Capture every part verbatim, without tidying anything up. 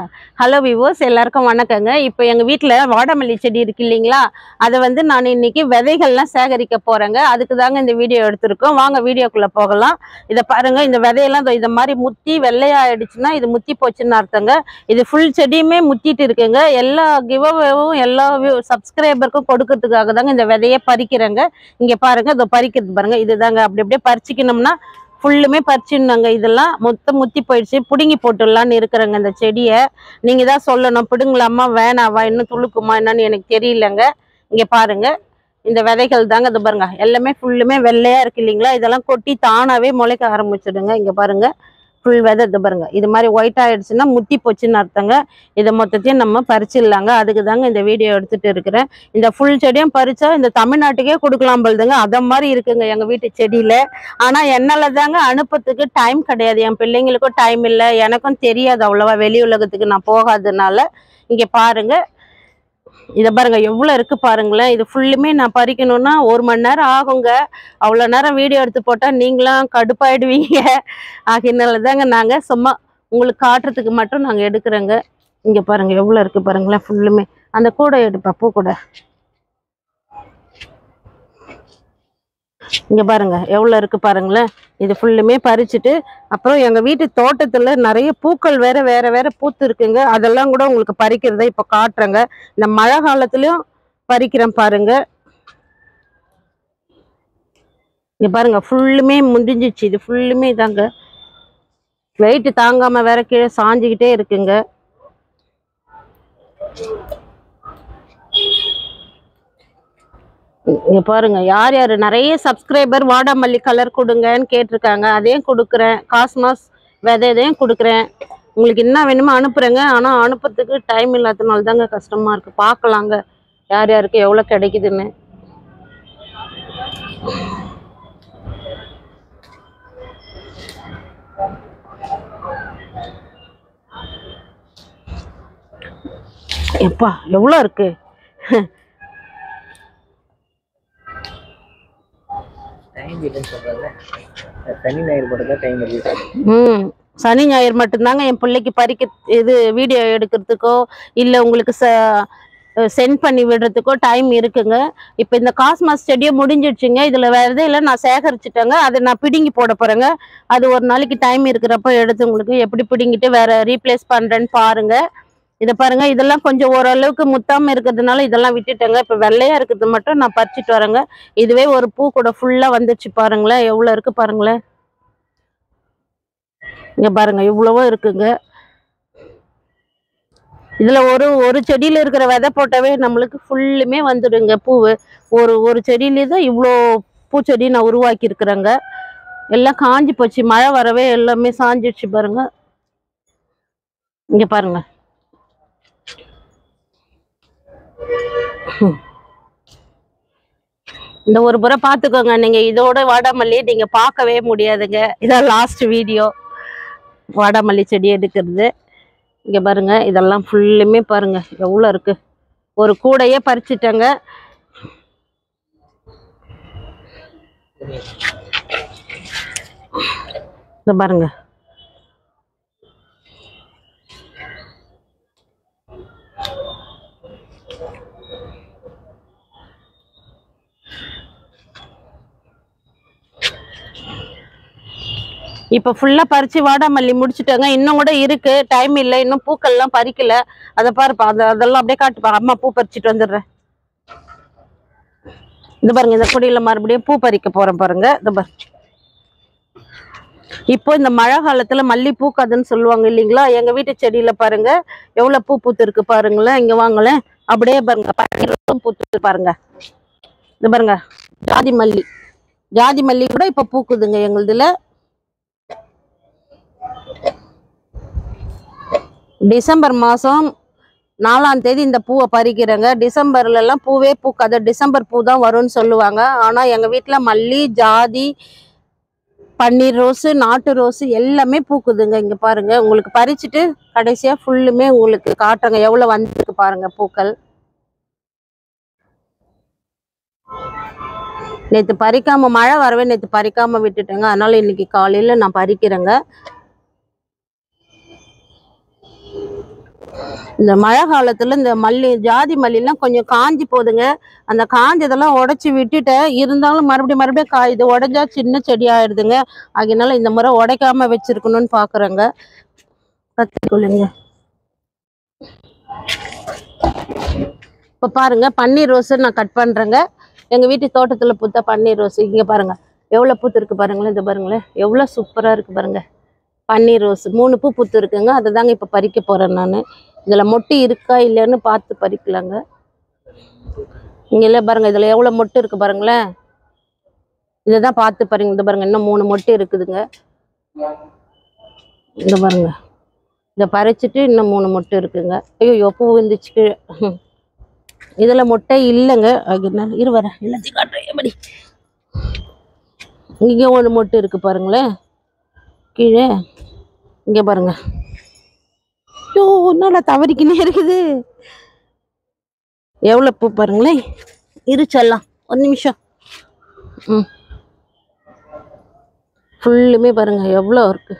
Hello viewers, எல்லாருக்கும் வணக்கங்க. இப்போ எங்கள் வீட்டில் வாடாமல்லி செடி இருக்கு இல்லைங்களா, அதை வந்து நான் இன்னைக்கு விதைகள்லாம் சேகரிக்க போகிறேங்க. அதுக்கு தாங்க இந்த வீடியோ எடுத்திருக்கோம். வாங்க வீடியோக்குள்ளே போகலாம். இதை பாருங்கள், இந்த விதையெல்லாம் இதை மாதிரி முத்தி வெள்ளையாயிடுச்சுன்னா இது முத்தி போச்சுன்னு அர்த்தங்க. இது ஃபுல் செடியுமே முத்திட்டு இருக்குங்க. எல்லா கிவ்அவேவும் எல்லா சப்ஸ்கிரைபருக்கும் கொடுக்கறதுக்காக தாங்க இந்த விதையை பறிக்கிறேங்க. இங்கே பாருங்கள், இதை பறிக்கிறது பாருங்கள். இது தாங்க அப்படி அப்படியே பறிச்சிக்கணும்னா ஃபுல்லுமே பறிச்சுன்னாங்க. இதெல்லாம் மொத்தம் முத்தி போயிடுச்சு, பிடுங்கி போட்டுடலான்னு இருக்கிறேங்க. இந்த செடியை நீங்கள் தான் சொல்லணும், பிடுங்கலாமா வேணாவா, இன்னும் துளுக்குமா என்னன்னு எனக்கு தெரியலங்க. இங்கே பாருங்க, இந்த விதைகள் தாங்க. இது பாருங்க, எல்லாமே ஃபுல்லுமே வெள்ளையா இருக்கு இல்லைங்களா, இதெல்லாம் கொட்டி தானாவே முளைக்க ஆரம்பிச்சிடுங்க. இங்கே பாருங்க, ஃபுல் விதை. இது பாருங்க, இது மாதிரி ஒயிட் ஆயிடுச்சுன்னா முத்தி போச்சுன்னு அர்த்தங்க. இதை மொத்தத்தையும் நம்ம பறிச்சிடலாங்க. அதுக்கு தாங்க இந்த வீடியோ எடுத்துட்டு இருக்கிறேன். இந்த ஃபுல் செடியும் பறிச்சா இந்த தமிழ்நாட்டுக்கே கொடுக்கலாம் போலுதுங்க. அதை மாதிரி இருக்குங்க எங்க வீட்டு செடியில. ஆனா என்னால தாங்க அனுப்புறதுக்கு டைம் கிடையாது. என் பிள்ளைங்களுக்கும் டைம் இல்லை, எனக்கும் தெரியாது அவ்வளவா, வெளி உலகத்துக்கு நான் போகாததுனால. இங்க பாருங்க, இதை பாருங்க எவ்வளோ இருக்கு பாருங்களேன். இது ஃபுல்லுமே நான் பறிக்கணும்னா ஒரு மணி நேரம் ஆகுங்க. அவ்வளோ நேரம் வீடியோ எடுத்து போட்டால் நீங்களாம் கடுப்பாயிடுவீங்க. ஆகினால தாங்க நாங்கள் சும்மா உங்களுக்கு காட்டுறதுக்கு மட்டும் நாங்கள் எடுக்கிறோங்க. இங்கே பாருங்க எவ்வளோ இருக்கு பாருங்களேன், ஃபுல்லுமே. அந்த கூடை எடுப்பா, பூ கூட. இங்க பாருங்க எவ்வளவு இருக்கு பாருங்களேன். இது ஃபுல்லுமே பறிச்சுட்டு அப்புறம் எங்க வீட்டு தோட்டத்துல நிறைய பூக்கள் வேற வேற வேற பூத்து இருக்குங்க. அதெல்லாம் கூட உங்களுக்கு பறிக்கிறத இப்ப காட்டுறேங்க. இந்த மழை காலத்துலயும் பறிக்கிறேன் பாருங்க. இங்க பாருங்க ஃபுல்லுமே முடிஞ்சிச்சு. இது ஃபுல்லுமே தாங்க, வெயிட் தாங்காம வேற கீழே சாஞ்சுக்கிட்டே இருக்குங்க. இங்க பாருங்க, யார் யாரு நிறைய சப்ஸ்கிரைபர் வாடாமல்லி கலர் கொடுங்கன்னு கேட்டிருக்காங்க. அதையும் கொடுக்குறேன். காஸ்மாஸ் விதையதையும் கொடுக்குறேன். உங்களுக்கு என்ன வேணுமோ அனுப்புறேங்க. ஆனா அனுப்புறதுக்கு டைம் இல்லாததுனால தாங்க கஷ்டமா இருக்கு. பார்க்கலாங்க யார் யாருக்கு எவ்வளவு கிடைக்குதுன்னு. எப்பா எவ்வளோ இருக்கு. ம் சனி ஞாயிறு மட்டும்தாங்க என் பிள்ளைக்கு பறிக்க இது வீடியோ எடுக்கிறதுக்கோ இல்லை உங்களுக்கு ச சென்ட் பண்ணி விடுறதுக்கோ டைம் இருக்குங்க. இப்போ இந்த காஸ்மாஸ் செடியை முடிஞ்சிடுச்சுங்க. இதில் வேறு எதுவும் இல்லை, நான் சேகரிச்சுட்டேங்க. அதை நான் பிடுங்கி போட போகிறேங்க. அது ஒரு நாளைக்கு டைம் இருக்கிறப்ப எடுத்து உங்களுக்கு எப்படி பிடுங்கிட்டு வேறு ரீப்ளேஸ் பண்ணுறேன்னு பாருங்கள். இதை பாருங்க, இதெல்லாம் கொஞ்சம் ஓரளவுக்கு முத்தாம இருக்கிறதுனால இதெல்லாம் விட்டுட்டேங்க. இப்போ வெள்ளையா இருக்கிறது மட்டும் நான் பறிச்சுட்டு வரேங்க. இதுவே ஒரு பூ கூட ஃபுல்லா வந்துச்சு பாருங்களேன், எவ்வளவு இருக்கு பாருங்களேன். இங்க பாருங்க இவ்வளவோ இருக்குங்க. இதுல ஒரு ஒரு செடியில இருக்கிற விதை போட்டாவே நம்மளுக்கு ஃபுல்லுமே வந்துடுங்க பூவு. ஒரு ஒரு செடியிலே தான் இவ்வளோ பூச்செடி நான் உருவாக்கி இருக்கிறேங்க. எல்லாம் காஞ்சி போச்சு, மழை வரவே எல்லாமே சாஞ்சிடுச்சு பாருங்க. இங்க பாருங்க, இந்த ஒரு முறை பார்த்துக்கோங்க. நீங்க இதோட வாடாமல்லி நீங்க பார்க்கவே முடியாதுங்க. இதான் லாஸ்ட் வீடியோ வாடாமல்லி செடி எடுக்கிறது. இங்க பாருங்க, இதெல்லாம் ஃபுல்லுமே பாருங்க எவ்வளோ இருக்கு. ஒரு கூடையே பறிச்சுட்டேங்க. இத பாருங்க, இப்போ ஃபுல்லாக பறித்து வாடாமல்லி முடிச்சுட்டாங்க. இன்னும் கூட இருக்கு, டைம் இல்லை, இன்னும் பூக்கள்லாம் பறிக்கல. அதை பாருப்பா, அதை அதெல்லாம் அப்படியே காட்டுப்பா. அம்மா பூ பறிச்சுட்டு வந்துடுறேன். இது பாருங்க, இந்த கொடியில் மறுபடியும் பூ பறிக்க போறேன் பாருங்க. இது பாருங்க, இப்போ இந்த மழை காலத்துல மல்லி பூக்காதுன்னு சொல்லுவாங்க இல்லைங்களா, எங்க வீட்டு செடியில பாருங்க எவ்வளவு பூ பூத்து இருக்கு பாருங்களேன். இங்க வாங்கலேன், அப்படியே பாருங்க பூத்து பாருங்க. இது பாருங்க, ஜாதி மல்லி ஜாதி மல்லி கூட இப்ப பூக்குதுங்க எங்களுதுல. டிசம்பர் மாதம் நாலாம் தேதி இந்த பூவை பறிக்கிறேங்க. டிசம்பர்ல எல்லாம் பூவே பூக்காது, டிசம்பர் பூ தான் வரும்னு சொல்லுவாங்க. ஆனால் எங்கள் வீட்டில் மல்லி, ஜாதி, பன்னீர் ரோஸு, நாட்டு ரோஸு எல்லாமே பூக்குதுங்க. இங்கே பாருங்க, உங்களுக்கு பறிச்சுட்டு கடைசியாக ஃபுல்லுமே உங்களுக்கு காட்டுறேங்க எவ்வளோ வந்துருக்கு பாருங்க பூக்கள். நேற்று பறிக்காம மழை வரவே நேற்று பறிக்காம விட்டுட்டேங்க. அதனால இன்னைக்கு காலையில் நான் பறிக்கிறேங்க. இந்த மழை காலத்துல இந்த மல்லி ஜாதி மல்லிலாம் கொஞ்சம் காஞ்சி போகுதுங்க. அந்த காஞ்சதெல்லாம் உடைச்சி விட்டுட்டேன். இருந்தாலும் மறுபடியும் மறுபடியும் காயுது. உடைஞ்சா சின்ன செடி ஆயிடுதுங்க. அதனால இந்த முறை உடைக்காம வச்சிருக்கணும்னு பாக்குறேங்க. கத்திக்கொள்ளுங்க. இப்ப பாருங்க பன்னீர் ரோஸ் நான் கட் பண்றேங்க. எங்க வீட்டு தோட்டத்துல பூத்த பன்னீர் ரோஸ் இங்க பாருங்க எவ்வளவு பூத்து இருக்கு பாருங்களேன். இந்த பாருங்களேன் எவ்வளவு சூப்பரா இருக்கு பாருங்க. பன்னீர் ரோஸ் மூணு பூ பூத்து இருக்குங்க. அதை தாங்க இப்ப பறிக்க போறேன் நான். இதுல மொட்டு இருக்கா இல்லைன்னு பார்த்து பறிக்கலாங்க. இங்க இல்ல பாருங்க இதுல எவ்வளவு மொட்டு இருக்கு பாருங்களேன். இதைதான் பார்த்து பாருங்க. இந்த பாருங்க இன்னும் மூணு மொட்டு இருக்குதுங்க. இந்த பாருங்க இதை பறிச்சுட்டு இன்னும் மூணு மொட்டு இருக்குங்க. ஐயோ பூ வந்துச்சு. இதுல மொட்டை இல்லைங்க. அதனால இரு வரேன் எல்லாத்தையும் காட்டுறேன். எப்படி இங்க ஒரு மொட்டு இருக்கு பாருங்களேன் கீழே. இங்க பாருங்க. ஐயோ நல்லா தவறிக்கினே இருக்குது. எவ்வளவு பூ பாருங்களேன். இருச்செல்லாம் ஒரு நிமிஷம். ம் ஃபுல்லுமே பாருங்க எவ்வளோ இருக்கு.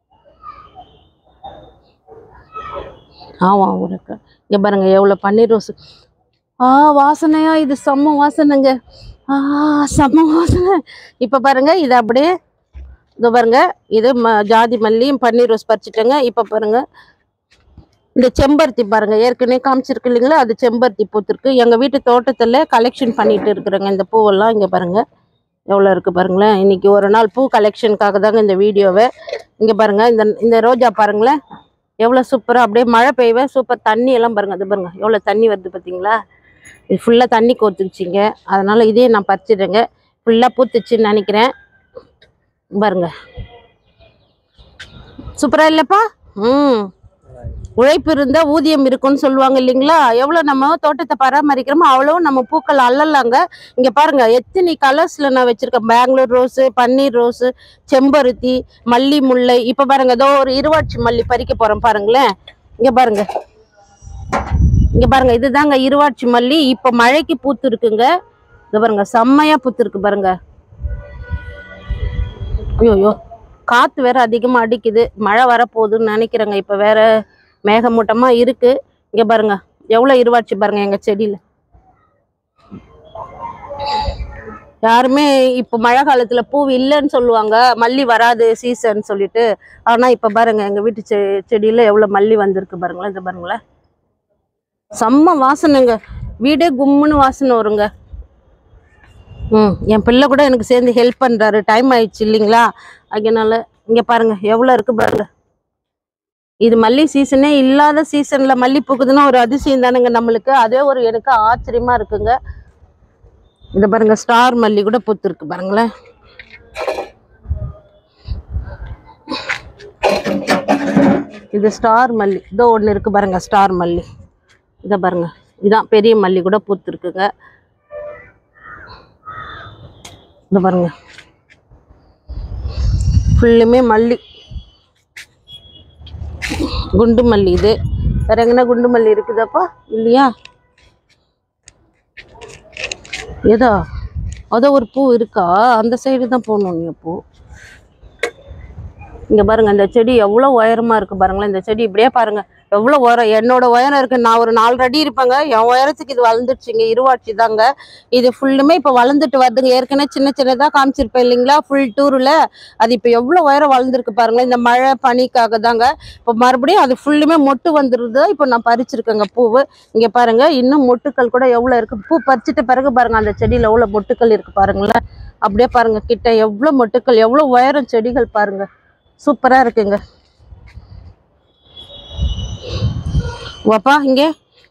ஆமா இருக்கு. இங்க பாருங்க எவ்வளவு பன்னீர் ரோஸ். ஆ வாசனையா இது செம்ம வாசனைங்க. ஆ செம்ம வாசனை. இப்ப பாருங்க இது அப்படியே இது பாருங்க இது ஜாதி மல்லியும் பன்னீர் ரோஸ் பறிச்சுட்டேங்க. இப்ப பாருங்க இந்த செம்பருத்தி பாருங்க ஏற்கனவே காமிச்சிருக்கு இல்லைங்களா. அது செம்பருத்தி பூத்திருக்கு. எங்க வீட்டு தோட்டத்துல கலெக்ஷன் பண்ணிட்டு இருக்கிறேங்க இந்த பூவெல்லாம். இங்க பாருங்க எவ்வளவு இருக்கு பாருங்களேன். இன்னைக்கு ஒரு நாள் பூ கலெக்ஷனுக்காக தாங்க இந்த வீடியோவை. இங்க பாருங்க இந்த இந்த ரோஜா பாருங்களேன் எவ்வளவு சூப்பரா அப்படியே மழை பெய்வே சூப்பர். தண்ணி எல்லாம் பாருங்க அது பாருங்க எவ்வளவு தண்ணி வருது பாத்தீங்களா. இது ஃபுல்லா தண்ணி கோத்துக்குச்சிங்க. அதனால இதே நான் பறிச்சிடுறேங்க. ஃபுல்லா பூத்துச்சுன்னு நினைக்கிறேன். பாருங்க சூப்பரா இல்லப்பா. ம் உழைப்பு இருந்தா ஊதியம் இருக்குன்னு சொல்லுவாங்க இல்லைங்களா. எவ்வளவு நம்ம தோட்டத்தை பராமரிக்கிறோமோ அவ்வளவு நம்ம பூக்கள் அள்ளலாங்க. இங்க பாருங்க எத்தனை கலர்ஸ்ல நான் வச்சிருக்கேன். பெங்களூர் ரோஸு பன்னீர் ரோஸு செம்பருத்தி மல்லி முல்லை. இப்ப பாருங்க ஏதோ ஒரு இருவாட்சி மல்லி பறிக்க போறோம் பாருங்களேன். இங்க பாருங்க இங்க பாருங்க இதுதாங்க இருவாட்சி மல்லி. இப்ப மழைக்கு பூத்து இருக்குங்க. இங்க பாருங்க செம்மையா பூத்து இருக்கு பாருங்க. ஐயோ காத்து வேற அதிகமா அடிக்குது. மழை வரப்போகுதுன்னு நினைக்கிறேங்க. இப்ப வேற மேகமூட்டமா இருக்கு. இங்க பாருங்க எவ்வளவு இருவாட்சி பாருங்க எங்க செடியில. யாருமே இப்ப மழை காலத்துல பூ இல்லைன்னு சொல்லுவாங்க. மல்லி வராது சீசன் சொல்லிட்டு. ஆனா இப்ப பாருங்க எங்க வீட்டு செ செடியில எவ்வளவு மல்லி வந்திருக்கு பாருங்களேன். இந்த பாருங்களேன் செம்ம வாசனைங்க. வீடே கும்முன்னு வாசனை வருங்க. ம் என் பிள்ளை கூட எனக்கு சேர்ந்து ஹெல்ப் பண்றாரு. டைம் ஆயிடுச்சு இல்லைங்களா. அதனால இங்க பாருங்க எவ்வளவு இருக்கு பாருங்க. இது மல்லி சீசனே இல்லாத சீசன்ல மல்லி பூக்குதுன்னா ஒரு அதிசயம் தானுங்க நம்மளுக்கு. அதே ஒரு எனக்கு ஆச்சரியமா இருக்குங்க. இத பாருங்க ஸ்டார் மல்லி கூட பூத்து இருக்கு பாருங்களேன். இது ஸ்டார் மல்லி இதோ ஒண்ணு இருக்கு பாருங்க. ஸ்டார் மல்லி இத பாருங்க இதான் பெரிய மல்லி கூட பூத்து இருக்குங்க. இத பாருங்க ஃபுல்லுமே மல்லி. குண்டு மல்லி இது. வேற எங்கன்னா குண்டு மல்லி இருக்குதாப்பா இல்லையா. ஏதோ அதோ ஒரு பூ இருக்கா அந்த சைடு தான் போகணும். பூ இங்க பாருங்க இந்த செடி எவ்வளவு உயரமா இருக்கு பாருங்களேன். இந்த செடி இப்படியே பாருங்க எவ்வளவு உயரம். என்னோட உயரம் இருக்கு. நான் ஒரு நாலு அடி இருப்பேங்க. என் உயரத்துக்கு இது வளர்ந்துருச்சுங்க. இருவாட்சி தாங்க இது. ஃபுல்லுமே இப்ப வளர்ந்துட்டு வருதுங்க. ஏற்கனவே சின்ன சின்னதா காமிச்சிருப்பேன் இல்லைங்களா ஃபுல் டூர்ல. அது இப்ப எவ்வளவு உயரம் வளர்ந்துருக்கு பாருங்களேன். இந்த மழை பனிக்காக தாங்க. இப்ப மறுபடியும் அது ஃபுல்லுமே மொட்டு வந்துருது. இப்ப நான் பறிச்சிருக்கேங்க பூவு. இங்க பாருங்க இன்னும் மொட்டுக்கள் கூட எவ்வளவு இருக்கு. பூ பறிச்சிட்ட பிறகு பாருங்க அந்த செடியில எவ்வளவு மொட்டுக்கள் இருக்கு பாருங்களேன். அப்படியே பாருங்க கிட்ட எவ்வளவு மொட்டுக்கள் எவ்வளவு உயரம் செடிகள் பாருங்க. சூப்பரா இருக்குங்க. வாப்பா இங்க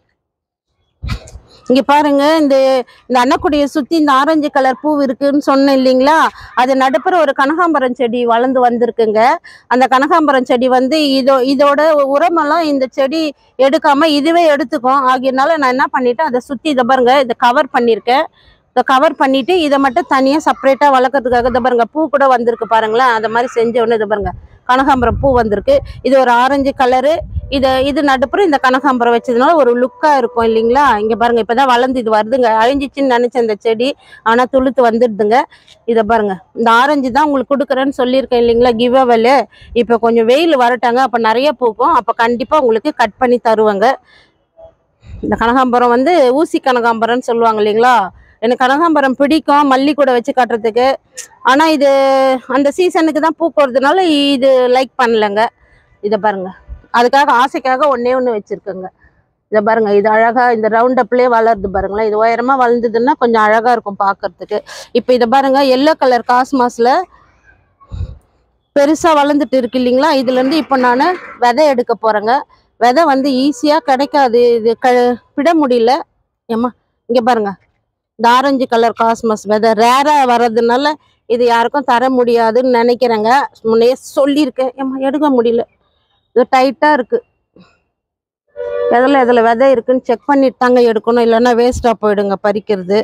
இங்க பாருங்க. இந்த இந்த அன்னக்குடியை சுத்தி இந்த ஆரஞ்சு கலர் பூ இருக்குன்னு சொன்னேன் இல்லைங்களா. அது நடுப்புற ஒரு கனகாம்பரம் செடி வளர்ந்து வந்திருக்குங்க. அந்த கனகாம்பரம் செடி வந்து இதோ இதோட உரமெல்லாம் இந்த செடி எடுக்காம இதுவே எடுத்துக்கும். ஆகியனால நான் என்ன பண்ணிட்டேன் அதை சுத்தி இதை பாருங்க இதை கவர் பண்ணியிருக்கேன். இதை கவர் பண்ணிட்டு இதை மட்டும் தனியாக செப்பரேட்டாக வளர்க்கறதுக்காக இதை பாருங்க பூ கூட வந்திருக்கு பாருங்களேன். அதை மாதிரி செஞ்ச உடனே இதை பாருங்க கனகாம்பரம் பூ வந்திருக்கு. இது ஒரு ஆரஞ்சு கலரு. இதை இது நடுப்புறம் இந்த கனகாம்பரம் வச்சதுனால ஒரு லுக்காக இருக்கும் இல்லைங்களா. இங்கே பாருங்க இப்போதான் வளர்ந்து இது வருதுங்க. அழிஞ்சிச்சின்னு நினச்ச இந்த செடி ஆனால் துளுத்து வந்துடுதுங்க. இதை பாருங்க இந்த ஆரஞ்சு தான் உங்களுக்கு கொடுக்குறேன்னு சொல்லியிருக்கேன் இல்லைங்களா கிவ் அவேல. இப்போ கொஞ்சம் வெயில் வரட்டாங்க, அப்போ நிறைய பூக்கும், அப்போ கண்டிப்பாக உங்களுக்கு கட் பண்ணி தருவாங்க. இந்த கனகாம்பரம் வந்து ஊசி கனகாம்பரம்னு சொல்லுவாங்க இல்லைங்களா. எனக்கு கனகாம்பரம் பிடிக்கும் மல்லி கூட வச்சு கட்டுறதுக்கு. ஆனால் இது அந்த சீசனுக்கு தான் பூ போகிறதுனால இது லைக் பண்ணலைங்க. இதை பாருங்க அதுக்காக ஆசைக்காக ஒன்றே ஒன்று வச்சுருக்கேங்க. இதை பாருங்க இது அழகாக இந்த ரவுண்ட் அப்லேயே வளருது பாருங்களேன். இது உயரமாக வளர்ந்ததுன்னா கொஞ்சம் அழகாக இருக்கும் பார்க்கறதுக்கு. இப்போ இதை பாருங்க எல்லோ கலர் காஸ்மாஸில் பெருசாக வளர்ந்துட்டு இருக்கு இல்லைங்களா. இதுலேருந்து இப்போ நான் விதை எடுக்க போகிறேங்க. விதை வந்து ஈஸியாக கிடைக்காது, இது க விட முடியல. ஏம்மா இங்கே பாருங்க இந்த ஆரஞ்சு கலர் காஸ்மஸ் விதை ரேராக வர்றதுனால இது யாருக்கும் தர முடியாதுன்னு நினைக்கிறேங்க. முன்னே சொல்லியிருக்கேன். ஏம்மா எடுக்க முடியல, இது டைட்டாக இருக்குது. எதில் எதில் விதை இருக்குன்னு செக் பண்ணிட்டு தாங்க எடுக்கணும், இல்லைன்னா வேஸ்ட்டாக போயிடுங்க பறிக்கிறது.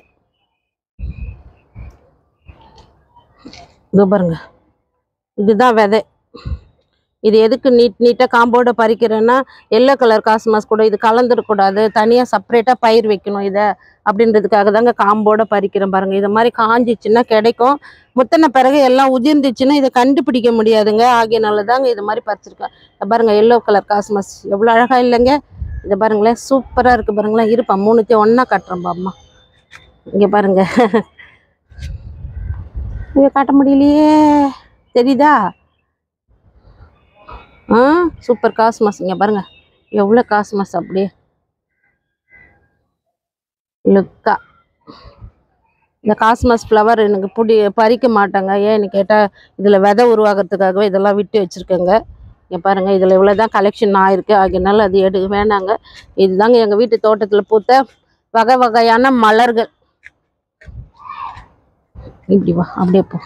இது பாருங்க இதுதான் விதை. இது எதுக்கு நீட் நீட்டாக காம்போட பறிக்கிறேன்னா எல்லோ கலர் காஸ்மாஸ் கூட இது கலந்துடக்கூடாது, தனியாக செப்பரேட்டாக பயிர் வைக்கணும் இதை அப்படின்றதுக்காக தாங்க காம்போட பறிக்கிறேன். பாருங்கள் இது மாதிரி காஞ்சிச்சுன்னா கிடைக்கும், முத்தின பிறகு எல்லாம் உதிர்ந்துச்சுன்னா இதை கண்டுபிடிக்க முடியாதுங்க. ஆகியனால தாங்க இது மாதிரி பறிச்சிருக்கேன். பாருங்கள் எல்லோ கலர் காஸ்மாஸ் எவ்வளோ அழகாக இல்லைங்க. இதை பாருங்களேன் சூப்பராக இருக்குது பாருங்களேன். இருப்பா மூணுத்தையும் ஒன்றா கட்டுறேன் பாம்மா. இங்கே பாருங்க இங்கே காட்ட முடியலையே, தெரியுதா? ஆ சூப்பர் காஸ்மாஸ். இங்கே பாருங்க எவ்வளோ காஸ்மாஸ் அப்படியே லுக்கா. இந்த காஸ்மாஸ் ஃப்ளவர் எனக்கு பிடி பறிக்க மாட்டாங்க. ஏன்னு கேட்டால் இதில் விதை உருவாகிறதுக்காகவே இதெல்லாம் விட்டு வச்சுருக்கேங்க. இங்கே பாருங்கள் இதில் இவ்வளோ தான் கலெக்ஷன் ஆகிருக்கு. ஆகியனால அது எடுக்க வேணாங்க. இதுதாங்க எங்கள் வீட்டு தோட்டத்தில் பூத்த வகை வகையான மலர்கள். இப்படி வா அப்படியே போ,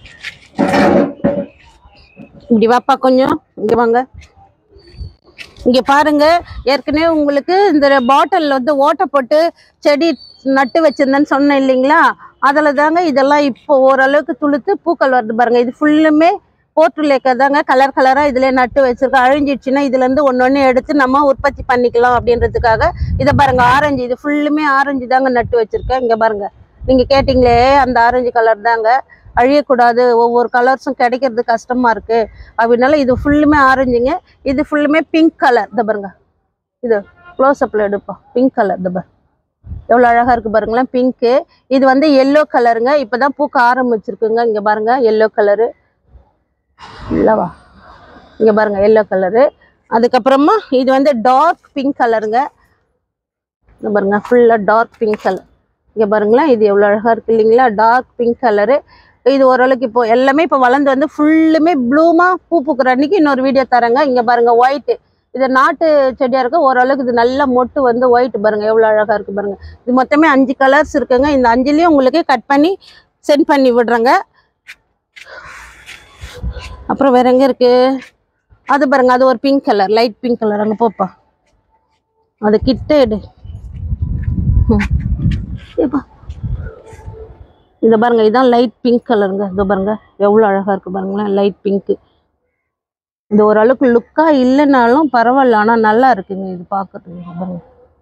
இப்படி வாப்பா கொஞ்சம் இங்கே வாங்க. இங்கே பாருங்க ஏற்கனவே உங்களுக்கு இந்த பாட்டில் வந்து ஓட்டை போட்டு செடி நட்டு வச்சிருந்தேன்னு சொன்னேன் இல்லைங்களா. அதில் தாங்க இதெல்லாம் இப்போ ஓரளவுக்கு துளுத்து பூக்கள் வருது பாருங்க. இது ஃபுல்லுமே போர்ட்டுலேக்கா தாங்க கலர் கலராக இதில் நட்டு வச்சிருக்கேன். அழிஞ்சிடுச்சுன்னா இதுலேருந்து ஒன்று ஒன்று எடுத்து நம்ம உற்பத்தி பண்ணிக்கலாம் அப்படின்றதுக்காக இதை பாருங்க ஆரஞ்சு, இது ஃபுல்லுமே ஆரஞ்சு தாங்க நட்டு வச்சிருக்கேன். இங்கே பாருங்க நீங்கள் கேட்டிங்களே அந்த ஆரஞ்சு கலர் தாங்க. அழியக்கூடாது, ஒவ்வொரு கலர்ஸும் கிடைக்கிறது கஷ்டமாக இருக்குது அப்படின்னால இது ஃபுல்லுமே ஆரஞ்சுங்க. இது ஃபுல்லுமே பிங்க் கலர். இதை பாருங்க இது க்ளோஸ்அப்பில் எடுப்போம். பிங்க் கலர் இந்த பாரு எவ்வளோ அழகாக இருக்குது பாருங்களேன் பிங்க்கு. இது வந்து எல்லோ கலருங்க, இப்போ தான் பூக்க ஆரம்பிச்சிருக்குங்க. இங்கே பாருங்க எல்லோ கலரு இல்லவா, இங்கே பாருங்க எல்லோ கலரு. அதுக்கப்புறமா இது வந்து டார்க் பிங்க் கலருங்க. இங்கே பாருங்க ஃபுல்லாக டார்க் பிங்க் கலர். இங்கே பாருங்களேன் இது எவ்வளோ அழகாக இருக்குது இல்லைங்களா, டார்க் பிங்க் கலரு. இது ஓரளவுக்கு இப்போ எல்லாமே இப்போ வளர்ந்து வந்து ஃபுல்லுமே ப்ளூமாக பூ பூக்கிற அன்றைக்கி இன்னொரு வீடியோ தரேங்க. இங்கே பாருங்கள் ஒயிட்டு, இது நாட்டு செடியாக இருக்குது. ஓரளவுக்கு இது நல்ல மொட்டு வந்து ஒயிட் பாருங்கள் எவ்வளோ அழகாக இருக்குது பாருங்கள். இது மொத்தமே அஞ்சு கலர்ஸ் இருக்குங்க. இந்த அஞ்சுலேயும் உங்களுக்கு கட் பண்ணி சென்ட் பண்ணி விடுறேங்க. அப்புறம் வேற எங்கே இருக்குது அது பாருங்கள், அது ஒரு pink colour, light pink colour. அங்கே போப்பா அது கிட்ட எடு. ஏப்பா இதை பாருங்க இதுதான் லைட் பிங்க் கலருங்க. இதை பாருங்க எவ்வளோ அழகாக இருக்குது பாருங்களேன் லைட் பிங்க்கு. இது ஓரளவுக்கு லுக்காக இல்லைனாலும் பரவாயில்ல, ஆனால் நல்லா இருக்குங்க இது பார்க்கறதுக்கு. பாருங்க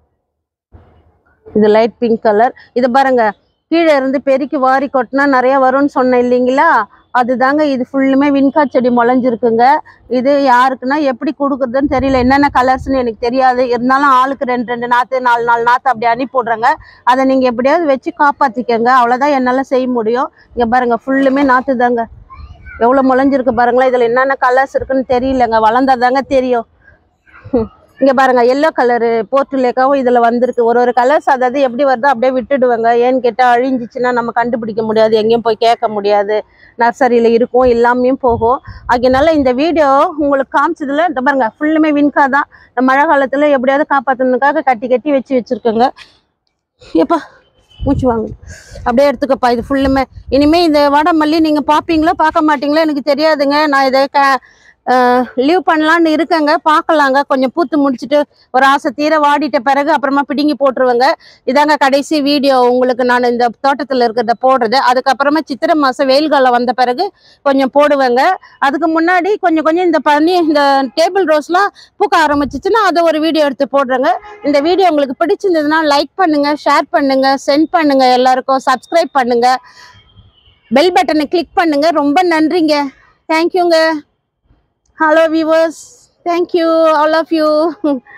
இது லைட் பிங்க் கலர். இதை பாருங்க கீழே இருந்து பெருக்கி வாரி கொட்டினா நிறையா வரும்னு சொன்னேன் இல்லைங்களா, அதுதாங்க. இது ஃபுல்லுமே வின்கா செடி முளைஞ்சிருக்குங்க. இது யாருக்குன்னா எப்படி கொடுக்குறதுன்னு தெரியல, என்னென்ன கலர்ஸ்ன்னு எனக்கு தெரியாது. இருந்தாலும் ஆளுக்கு ரெண்டு ரெண்டு நாற்று நாலு நாலு நாற்று அப்படி அனுப்பி விட்றேங்க. அதை நீங்கள் எப்படியாவது வச்சு காப்பாற்றிக்கங்க, அவ்வளோதான் என்னால் செய்ய முடியும். இங்கே பாருங்கள் ஃபுல்லுமே நாற்று தாங்க, எவ்வளோ முளைஞ்சிருக்கு பாருங்களேன். இதில் என்னென்ன கலர்ஸ் இருக்குன்னு தெரியலங்க, வளர்ந்தாதாங்க தெரியும். இங்கே பாருங்கள் எல்லோ கலரு போர்ட்டுலேக்காவும் இதில் வந்திருக்கு. ஒரு ஒரு கலர்ஸ் அதாவது எப்படி வருதோ அப்படியே விட்டுடுவாங்க. ஏன்னு கேட்டால் அழிஞ்சிச்சுன்னா நம்ம கண்டுபிடிக்க முடியாது, எங்கேயும் போய் கேட்க முடியாது, நர்சரியில் இருக்கும் எல்லாமே போகும். அதனால இந்த வீடியோ உங்களுக்கு காமிச்சதில் இந்த பாருங்க ஃபுல்லுமே வின்கா தான். இந்த மழை காலத்தில் எப்படியாவது காப்பாற்றணுக்காக கட்டி கட்டி வச்சு வச்சுருக்கோங்க. எப்பா மூச்சு வாங்க அப்படியே எடுத்துக்கப்பா. இது ஃபுல்லுமே இனிமேல் இந்த வாடாமல்லி நீங்கள் பார்ப்பீங்களோ பார்க்க மாட்டீங்களோ எனக்கு தெரியாதுங்க. நான் இதை க லீவ் பண்ணலான்னு இருக்கங்க, பார்க்கலாங்க. கொஞ்சம் பூத்து முடிச்சுட்டு ஒரு ஆசை தீர வாடிட்ட பிறகு அப்புறமா பிடுங்கி போட்டுருவேங்க. இதாங்க கடைசி வீடியோ உங்களுக்கு நான் இந்த தோட்டத்தில் இருக்கிறத போடுறது. அதுக்கப்புறமா சித்திரை மாதம் வெயில் காலம் வந்த பிறகு கொஞ்சம் போடுவேங்க. அதுக்கு முன்னாடி கொஞ்சம் கொஞ்சம் இந்த பண்ணி இந்த டேபிள் ரோஸ்லாம் பூக்க ஆரம்பிச்சிச்சுன்னா அதை ஒரு வீடியோ எடுத்து போடுறேங்க. இந்த வீடியோ உங்களுக்கு பிடிச்சிருந்ததுன்னா லைக் பண்ணுங்க, ஷேர் பண்ணுங்க, சென்ட் பண்ணுங்க, எல்லாருக்கும் சப்ஸ்கிரைப் பண்ணுங்க, பெல் பட்டனை கிளிக் பண்ணுங்க. ரொம்ப நன்றிங்க. தேங்க்யூங்க. Hello viewers, thank you all of you.